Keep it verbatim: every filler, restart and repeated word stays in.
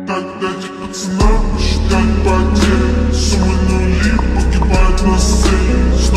так дать пацанам посчитать потери. Суммы нули погибают на сцене.